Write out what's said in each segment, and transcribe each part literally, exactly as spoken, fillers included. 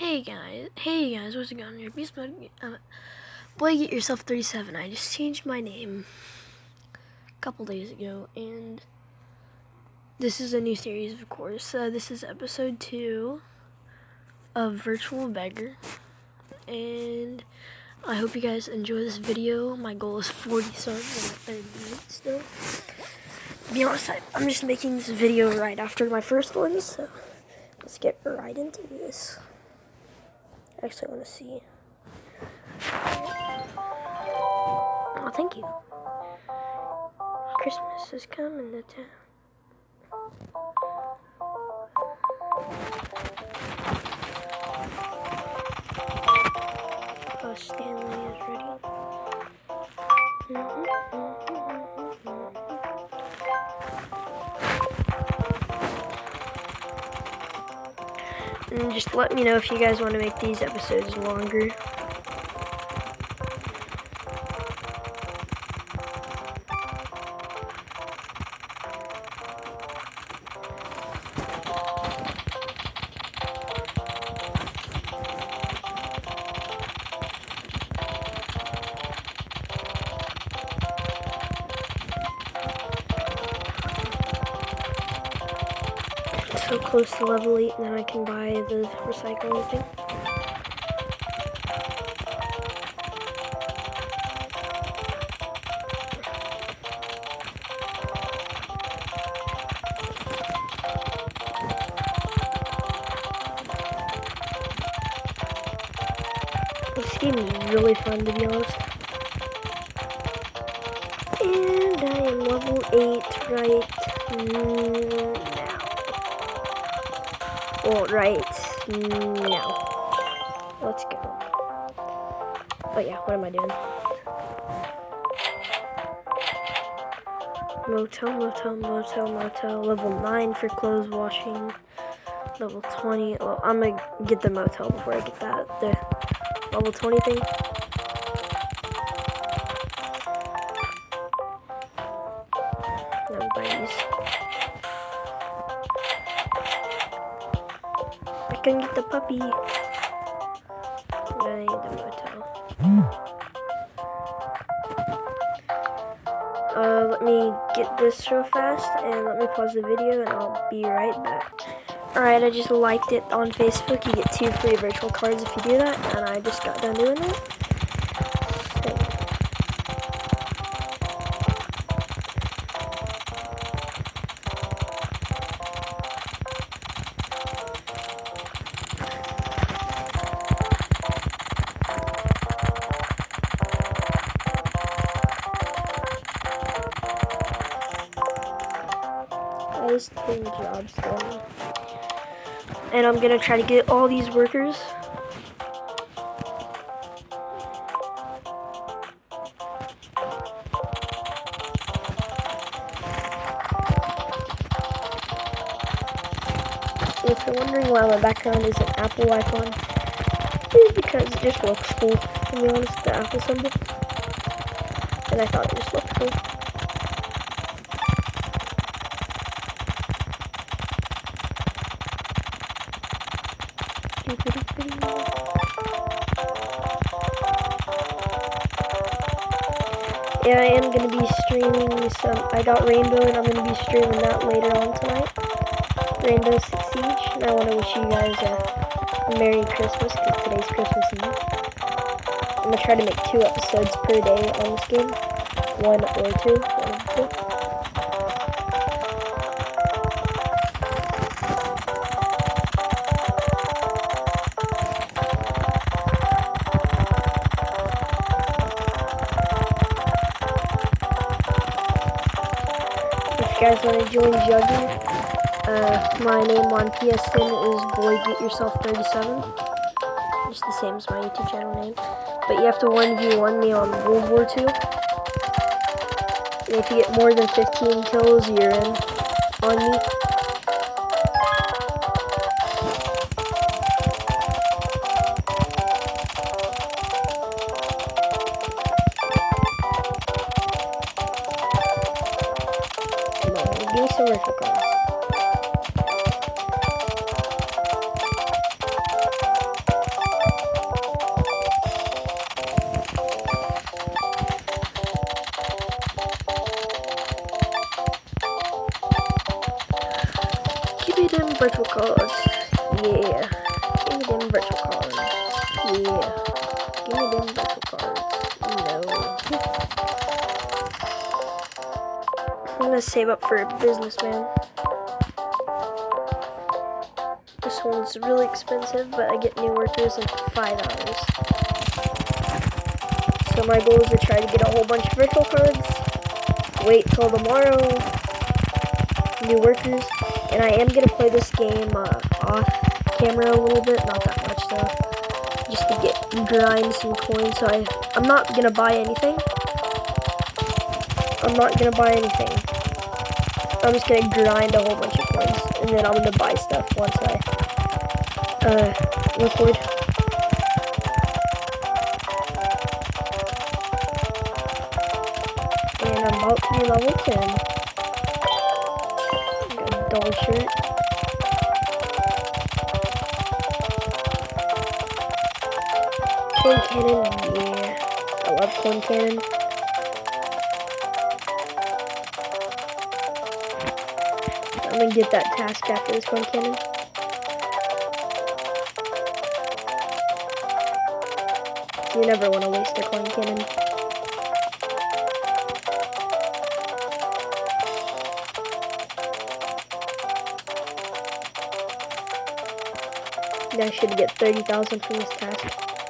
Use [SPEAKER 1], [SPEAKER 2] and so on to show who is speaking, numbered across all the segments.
[SPEAKER 1] Hey guys, hey guys, what's going on here? Beast Mode, uh, Boy Get Yourself thirty-seven. I just changed my name a couple days ago, and this is a new series, of course. Uh, this is episode two of Virtual Beggar, and I hope you guys enjoy this video. My goal is forty subs in thirty minutes still. To be honest, I, I'm just making this video right after my first one, so let's get right into this. Actually, I want to see. Oh, thank you. Christmas is coming to town. Oh, Stanley is ready. Mm-hmm, mm-hmm, mm-hmm. And just let me know if you guys want to make these episodes longer. So close to level eight, now I can buy the recycling thing. This game is really fun, to be honest. And I am level eight right now. Well, right now. Let's go. Oh yeah, what am I doing? Motel, motel, motel, motel. Level nine for clothes washing. Level twenty. Well, I'm gonna get the motel before I get that. The level twenty thing. Never buy these. I can get the puppy. Then I need the motel. Uh, let me get this real fast and let me pause the video and I'll be right back. Alright, I just liked it on Facebook. You get two free virtual cards if you do that, and I just got done doing that. There's ten jobs going. And I'm gonna try to get all these workers. If you're wondering why my background is an Apple icon, it's because it just looks cool, to be honest, the Apple symbol. And I thought it just looked cool. Yeah, I am going to be streaming some, I got Rainbow and I'm going to be streaming that later on tonight. Rainbow Six Siege, and I want to wish you guys a Merry Christmas, because today's Christmas Eve. I'm going to try to make two episodes per day on this game. One or two, one of the two. If you guys want to join Juggy, uh, my name on P S N is Boy Get Yourself thirty-seven. Just the same as my YouTube channel name. But you have to one v one me on World War Two. And if you get more than fifteen kills, you're in on me. Come on, give me some rifle cards. virtual cards. Yeah. Give me them virtual cards. No. I'm gonna save up for a businessman. This one's really expensive, but I get new workers in five hours. So my goal is to try to get a whole bunch of virtual cards. Wait till tomorrow. New workers. And I am gonna play this game uh, off camera a little bit, not that much though. Just to get grind some coins. So I, I'm not gonna buy anything. I'm not gonna buy anything. I'm just gonna grind a whole bunch of coins, and then I'm gonna buy stuff once I uh, record. And I'm about to be level ten. Got a double shirt. Coin cannon, yeah. I love coin cannon. I'm gonna get that task after this coin cannon. You never want to waste a coin cannon. I should get thirty thousand from this task.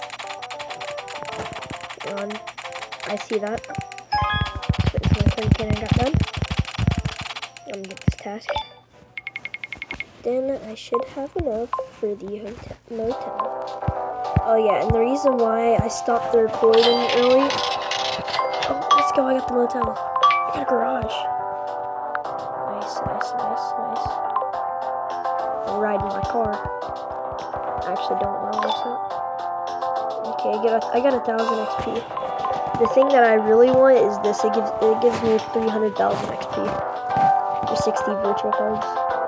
[SPEAKER 1] And I see that. So my coin cannon got done. I'm gonna get this task. Then I should have enough for the hotel, motel. Oh yeah, and the reason why I stopped the recording early. Oh, let's go! I got the motel. I got a garage. Nice, nice, nice, nice. I'll ride in my car. I actually don't want to miss it. Okay, I got a, I got a thousand X P. The thing that I really want is this. It gives it gives me three hundred thousand X P for sixty virtual cards.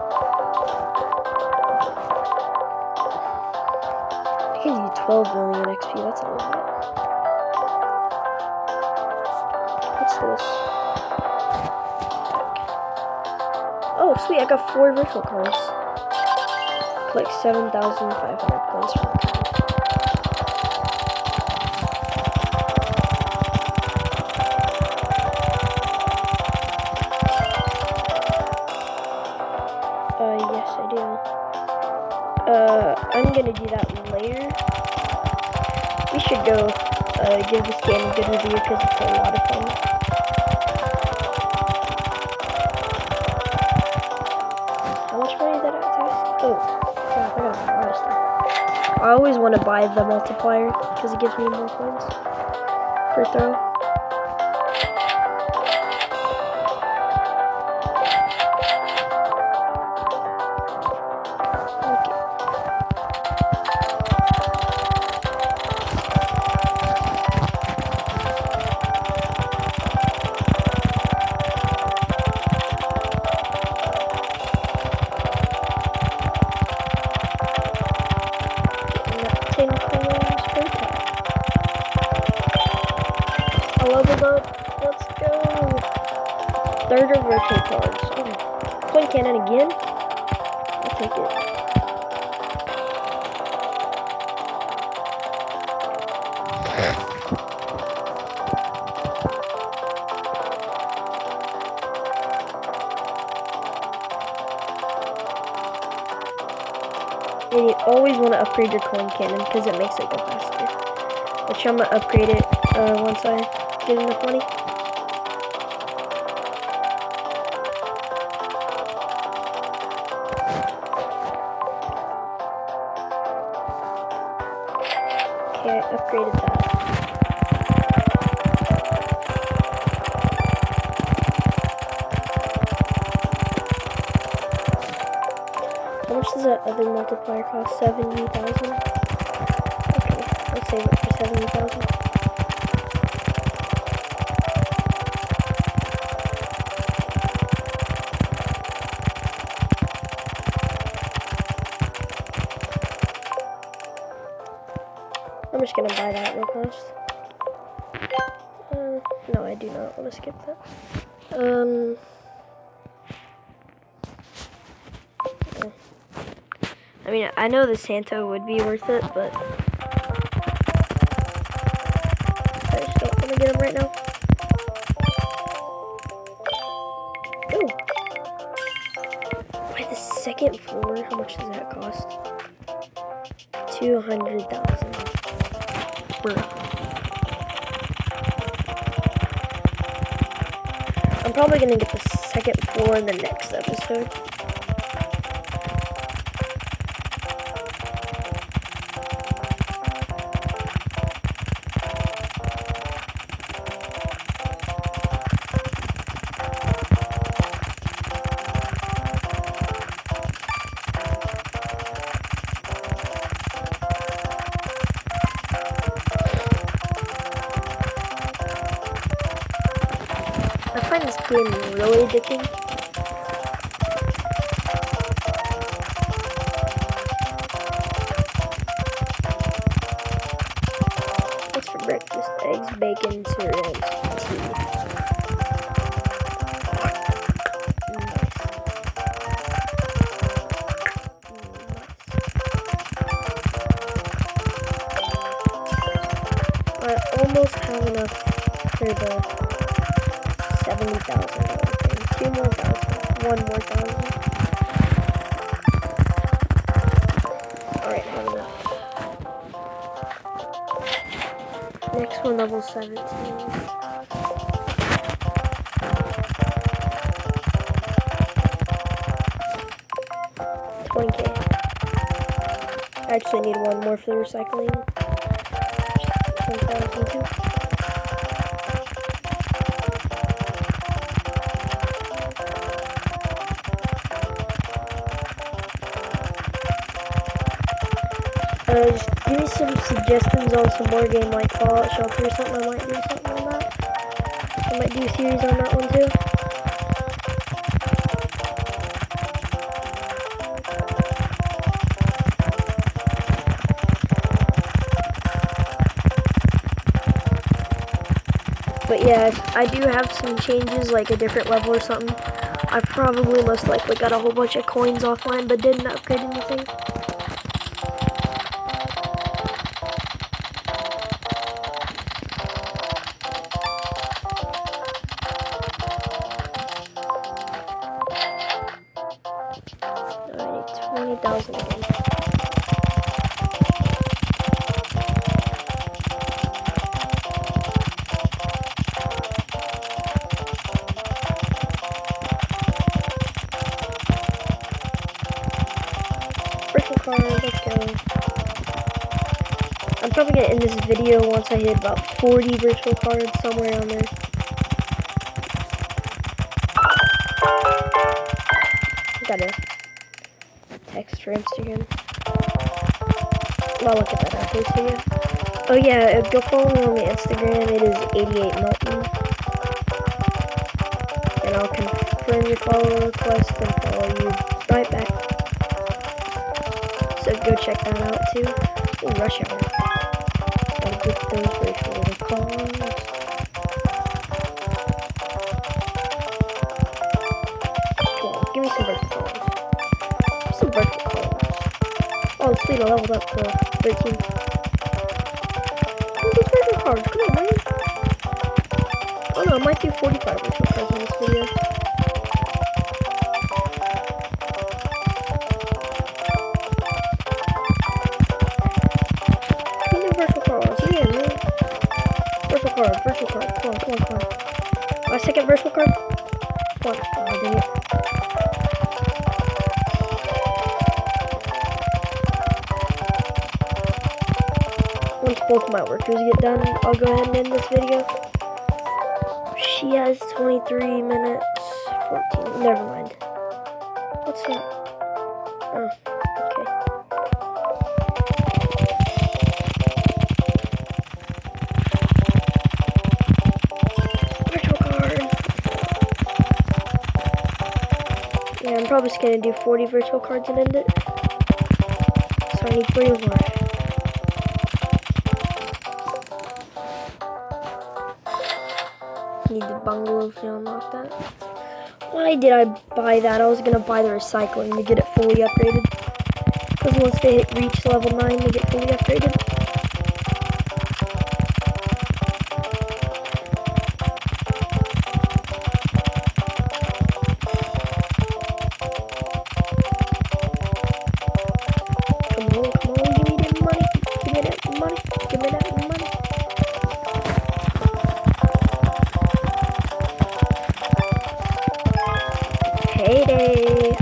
[SPEAKER 1] It gives you twelve million X P. That's a lot. What's this? Oh, sweet! I got four virtual cards. Like seven thousand five hundred coins from the card. Uh, yes, I do. Uh, I'm gonna do that later. We should go uh, give this game a good review because it's a lot of fun. How much money did I task? Oh. I gotta buy a lot of stuff. I always want to buy the multiplier because it gives me more coins per throw. Okay. I leveled up. Let's go. Third of virtual cards. Oh, coin cannon again. I'll take it. And you always want to upgrade your coin cannon because it makes it go faster. Which I'm gonna upgrade it uh, once I get enough money. Okay, I upgraded that. How much does that other multiplier cost? seventy thousand? Okay, I'll save it for seventy thousand. I'm just gonna buy that real fast. Uh, no, I do not want to skip that. Um... I mean, I know the Santa would be worth it, but I just don't want to get him right now. Oh! By the second floor, how much does that cost? two hundred thousand. I'm probably gonna get the second floor in the next episode. I find this game really addicting. What's for breakfast? Eggs, bacon, cereal, and tea. Nice. Nice. I almost have enough for the seventy thousand dollars thing. Two more thousand. One more thousand. Alright, have enough. Next one, level seventeen. twenty K. I actually need one more for the recycling. ten thousand too. Uh, just give me some suggestions on some more game like Fallout Shelter or something. I might do something on that. I might do a series on that one too. But yeah, I do have some changes, like a different level or something. I probably most likely got a whole bunch of coins offline, but didn't upgrade anything. twenty thousand again. Virtual card, let's go. I'm probably gonna end this video once I hit about forty virtual cards, somewhere on there. Got a text for Instagram. I'll look at that after this video. Oh yeah, go follow me on the Instagram. It is eighty-eight Milton. And I'll confirm your follow request and follow you right back. So go check that out too. Ooh, rush hour. Gotta get those virtual cards. Come on, give me some virtual cards. Some virtual cards. Oh, sweet, I leveled up to thirteen. Give me these virtual cards, come on, man. Oh no, I might do forty-five virtual cards in this video. Give me virtual cards, yeah, man. Virtual card, virtual card, come on, come on, come on. My second virtual card? Come on, oh, dang it. Once both my workers get done, I'll go ahead and end this video. She has twenty-three minutes, fourteen, never mind. What's that? Oh, okay. Virtual card. Yeah, I'm probably just gonna do forty virtual cards and end it. So I need forty more. Need the bungalow to unlock that. Why did I buy that? I was gonna buy the recycling to get it fully upgraded. Because once they hit, reach level nine, they get fully upgraded. Come on, come on, give me that money. Give me that money. Give me that money. Payday.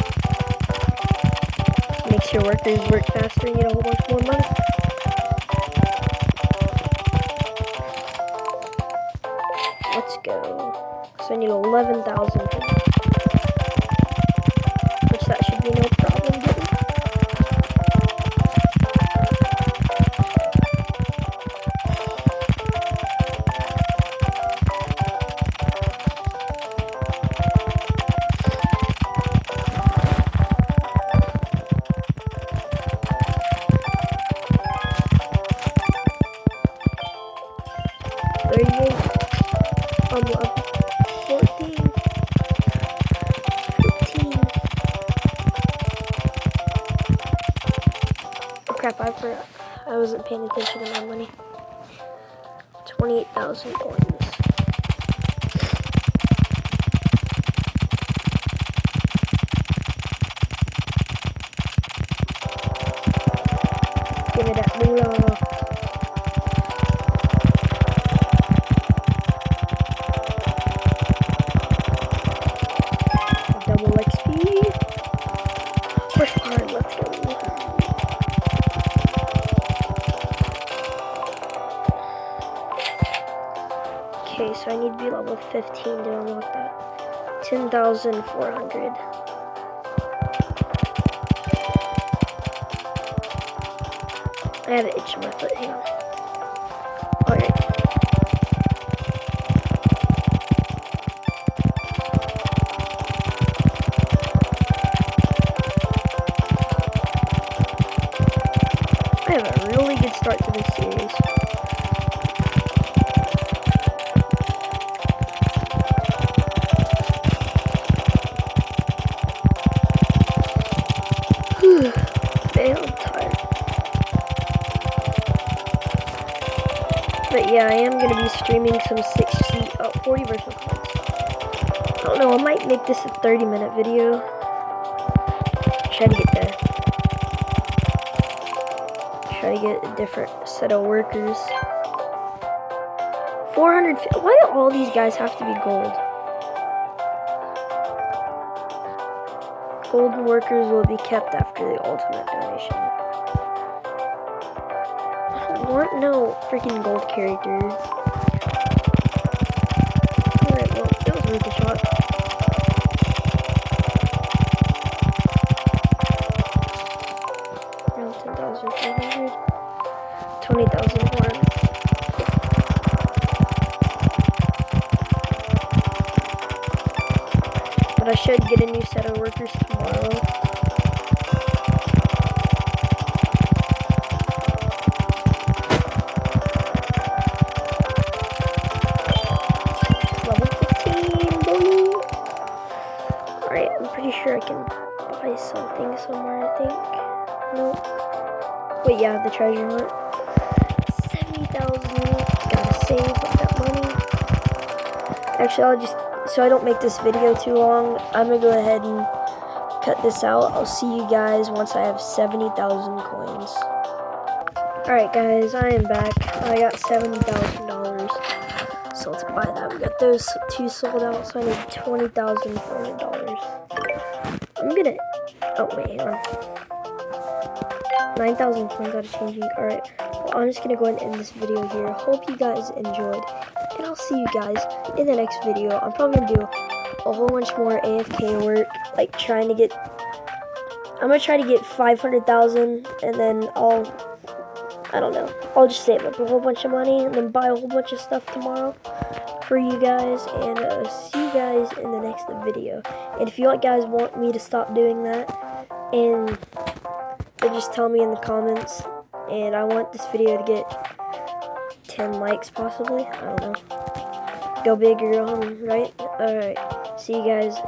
[SPEAKER 1] Makes your workers work faster and get a whole bunch more money. Let's go. So I need eleven thousand for that. Which that should be no problem getting. thirty-eight, um, fourteen, fifteen. Oh crap, I forgot. I wasn't paying attention to my money. twenty-eight thousand coins. Give me that moolah. Double X P. First card, let's go. Okay, so I need to be level fifteen to unlock that. ten thousand four hundred. I have an itch in my foot, hang on. Alright. I have a really good start to this series. Whew, man, I'm tired. But yeah, I am going to be streaming some sixty, oh, forty virtual cards. I don't know, I might make this a thirty minute video. Try to get there. Try to get a different set of workers. four hundred, why do all these guys have to be gold? Golden workers will be kept after the ultimate donation. I don't want no freaking gold character. Alright, well, it was worth a shot. Around ten thousand four hundred. twenty thousand four hundred. But I should get a new set of workers tomorrow. Level fifteen, boy! Alright, I'm pretty sure I can buy something somewhere, I think. Nope. Wait, yeah, the treasure hunt. seventy thousand. Gotta save up that money. Actually, I'll just, so I don't make this video too long, I'm gonna go ahead and cut this out. I'll see you guys once I have seventy thousand coins. Alright guys, I am back. I got seventy thousand dollars. So let's buy that. We got those two sold out, so I need twenty thousand four hundred dollars. I'm gonna, oh wait, hang on. nine thousand coins out of changing. Alright, well, I'm just gonna go ahead and end this video here. Hope you guys enjoyed, and I'll see you guys in the next video. I'm probably gonna do a whole bunch more A F K work, like trying to get, I'm gonna try to get five hundred thousand, and then I'll, I don't know, I'll just save up a whole bunch of money, and then buy a whole bunch of stuff tomorrow for you guys, and uh, see you guys in the next video. And if you guys want me to stop doing that, and or just tell me in the comments, and I want this video to get ten likes possibly, I don't know. Go big or go home, right? Alright, see you guys.